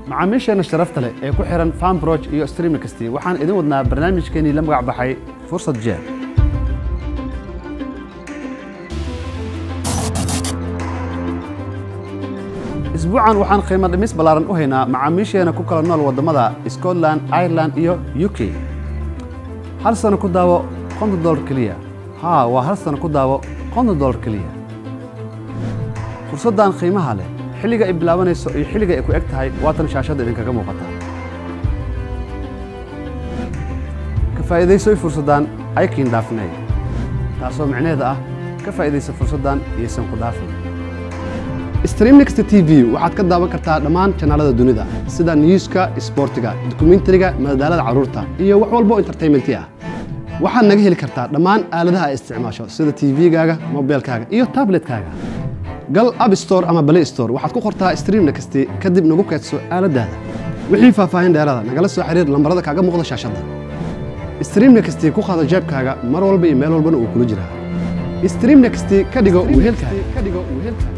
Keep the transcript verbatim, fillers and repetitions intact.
macaamiisheena sharafta leh ee ku xiran FanBroch iyo StreamNext waxaan idin wadnaa barnaamijkeeni la magac baxay fursad jeer. isbuucan waxaan qiimo dhimis balaaran u haynaa macaamiisheena ku kala nool wadamada Scotland, Ireland iyo U K. hal sano ku daawo konton dollar kaliya. haa waa hal sano ku daawo konton dollar kaliya. fursadan qiimaha leh xilliga ay bilaabanayso iyo xilliga ay ku eg tahay waatan shaashada idinkaga muuqata. ka faa'iidayso fursadan ay kiin dhaafnay taasoo macnaheedu ah ka faa'iidayso fursadan iyo san ku dhaafay. StreamNext T V waxaad ka daawan kartaa dhammaan channelada dunida sida newska, sportiga, documentary-ga, madadaalada carruurta iyo wax walba oo entertainment ah. waxaad naga heli kartaa dhammaan aaladaha ay isticmaasho sida T V-gaaga, mobilkaaga iyo tablet-kaaga. gal App Store ama Play Store waxaad ku qortaa StreamNext kadib nagu kaydso aaladaada. wixii faahfaahin dheeraad ah nagala soo xiriir lambarada kaaga muuqda shaashada. StreamNext ku qaado jeebkaaga mar walba iyo meel walbana uu kula jiraa. StreamNext ka dhigo wehelkaaga.